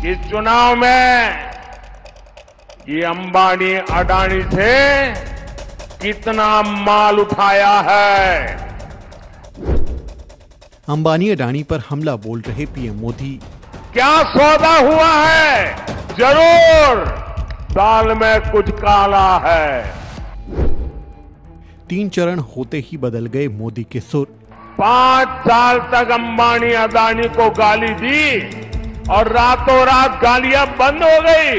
इस चुनाव में ये अंबानी अडानी से कितना माल उठाया है। अंबानी अडानी पर हमला बोल रहे पीएम मोदी। क्या सौदा हुआ है? जरूर दाल में कुछ काला है। 3 चरण होते ही बदल गए मोदी के सुर। 5 साल तक अंबानी अडानी को गाली दी और रातों रात गालियां बंद हो गई।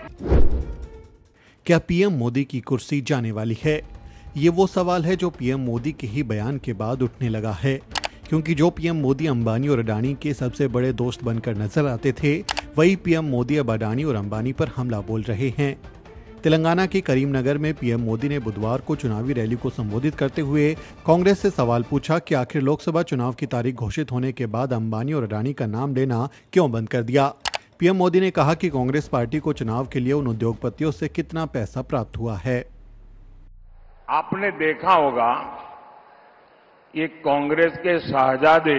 क्या पीएम मोदी की कुर्सी जाने वाली है? ये वो सवाल है जो पीएम मोदी के ही बयान के बाद उठने लगा है, क्योंकि जो पीएम मोदी अंबानी और अडानी के सबसे बड़े दोस्त बनकर नजर आते थे, वही पीएम मोदी अब अडानी और अंबानी पर हमला बोल रहे हैं। तेलंगाना के करीमनगर में पीएम मोदी ने बुधवार को चुनावी रैली को संबोधित करते हुए कांग्रेस से सवाल पूछा कि आखिर लोकसभा चुनाव की तारीख घोषित होने के बाद अंबानी और अडानी का नाम लेना क्यों बंद कर दिया। पीएम मोदी ने कहा कि कांग्रेस पार्टी को चुनाव के लिए उन उद्योगपतियों से कितना पैसा प्राप्त हुआ है। आपने देखा होगा ये कांग्रेस के शहजादे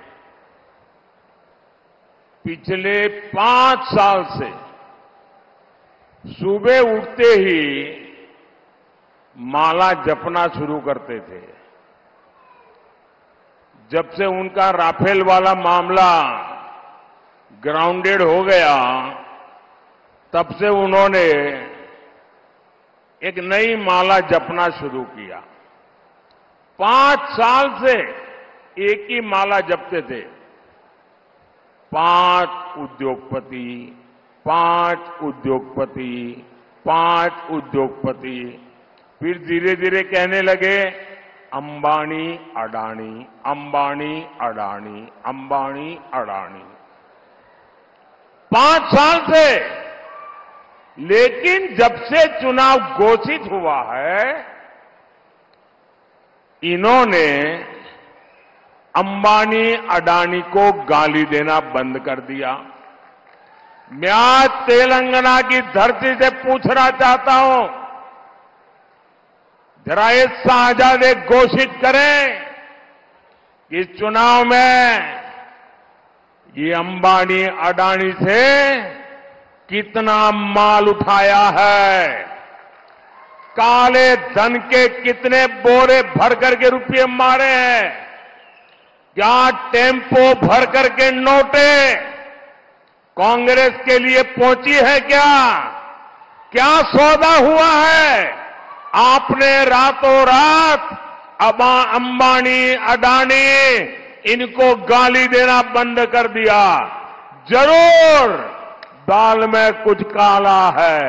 पिछले 5 साल से सुबह उठते ही माला जपना शुरू करते थे। जब से उनका राफेल वाला मामला ग्राउंडेड हो गया, तब से उन्होंने एक नई माला जपना शुरू किया। 5 साल से एक ही माला जपते थे। 5 उद्योगपति, 5 उद्योगपति, 5 उद्योगपति। फिर धीरे धीरे कहने लगे अंबानी अडानी, अंबानी अडानी, अंबानी अडानी। 5 साल से। लेकिन जब से चुनाव घोषित हुआ है, इन्होंने अंबानी अडानी को गाली देना बंद कर दिया। मैं आज तेलंगाना की धरती से पूछना चाहता हूं, जरा ये शहजादे घोषित करें कि इस चुनाव में ये अंबानी अडानी से कितना माल उठाया है। काले धन के कितने बोरे भर करके रुपये मारे हैं। क्या टेम्पो भर करके नोटे कांग्रेस के लिए पहुंची है? क्या सौदा हुआ है? आपने रातों रात अंबानी अडानी इनको गाली देना बंद कर दिया। जरूर दाल में कुछ काला है।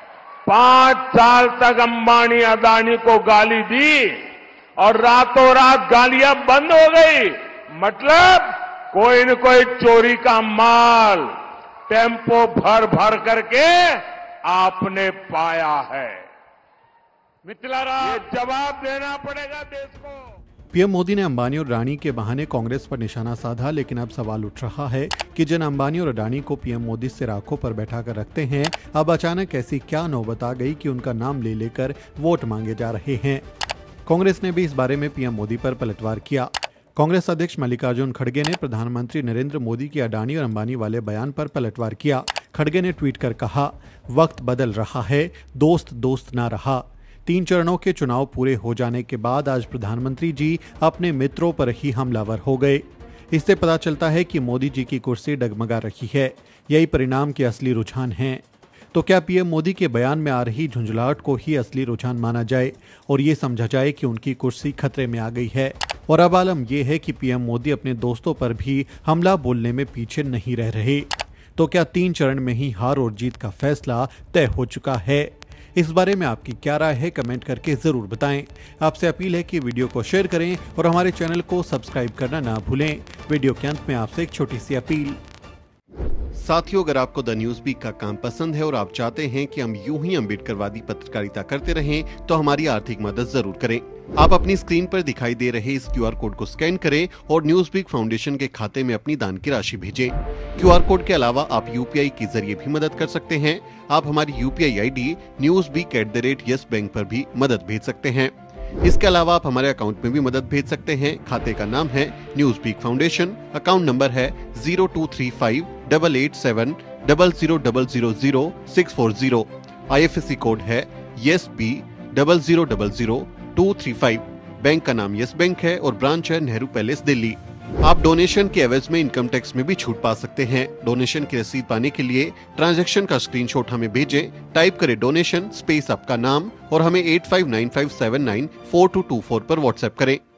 5 साल तक अंबानी अडानी को गाली दी और रातों रात गालियां बंद हो गई। मतलब कोई न कोई चोरी का माल टेम्पो भर भर करके आपने पाया है। मिथिलाराज, ये जवाब देना पड़ेगा देश को। पीएम मोदी ने अंबानी और अडानी के बहाने कांग्रेस पर निशाना साधा, लेकिन अब सवाल उठ रहा है कि जिन अंबानी और अडानी को पीएम मोदी सिर आंखों पर बैठाकर रखते हैं, अब अचानक ऐसी क्या नौबत आ गई कि उनका नाम ले लेकर वोट मांगे जा रहे हैं। कांग्रेस ने भी इस बारे में पीएम मोदी पर पलटवार किया। कांग्रेस अध्यक्ष मल्लिकार्जुन खड़गे ने प्रधानमंत्री नरेंद्र मोदी के अडानी और अंबानी वाले बयान पर पलटवार किया। खड़गे ने ट्वीट कर कहा, वक्त बदल रहा है, दोस्त दोस्त ना रहा। 3 चरणों के चुनाव पूरे हो जाने के बाद आज प्रधानमंत्री जी अपने मित्रों पर ही हमलावर हो गए। इससे पता चलता है कि मोदी जी की कुर्सी डगमगा रही है। यही परिणाम के असली रुझान हैं। तो क्या पीएम मोदी के बयान में आ रही झुंझलाहट को ही असली रुझान माना जाए और ये समझा जाए कि उनकी कुर्सी खतरे में आ गई है? और अब आलम यह है कि पीएम मोदी अपने दोस्तों पर भी हमला बोलने में पीछे नहीं रह रहे। तो क्या 3 चरण में ही हार और जीत का फैसला तय हो चुका है? इस बारे में आपकी क्या राय है, कमेंट करके जरूर बताएं। आपसे अपील है कि वीडियो को शेयर करें और हमारे चैनल को सब्सक्राइब करना ना भूलें। वीडियो के अंत में आपसे एक छोटी सी अपील। साथियों, अगर आपको द न्यूज वीक का काम पसंद है और आप चाहते हैं कि हम यूं ही अम्बेडकरवादी पत्रकारिता करते रहें, तो हमारी आर्थिक मदद जरूर करें। आप अपनी स्क्रीन पर दिखाई दे रहे इस QR कोड को स्कैन करें और न्यूज वीक फाउंडेशन के खाते में अपनी दान की राशि भेजें। QR कोड के अलावा आप UPI के जरिए भी मदद कर सकते हैं। आप हमारी UPI ID newsweek@yes bank पर भी मदद भेज सकते हैं। इसके अलावा आप हमारे अकाउंट में भी मदद भेज सकते हैं। खाते का नाम है News Week Foundation, account number है 0235 8870000640। IFSC कोड है YSB000235। बैंक का नाम यस बैंक है और ब्रांच है नेहरू पैलेस दिल्ली। आप डोनेशन के एवज में इनकम टैक्स में भी छूट पा सकते हैं। डोनेशन की रसीद पाने के लिए ट्रांजैक्शन का स्क्रीनशॉट हमें भेजें। टाइप करें डोनेशन स्पेस आपका नाम और हमें 8595794224 पर व्हाट्सएप करें।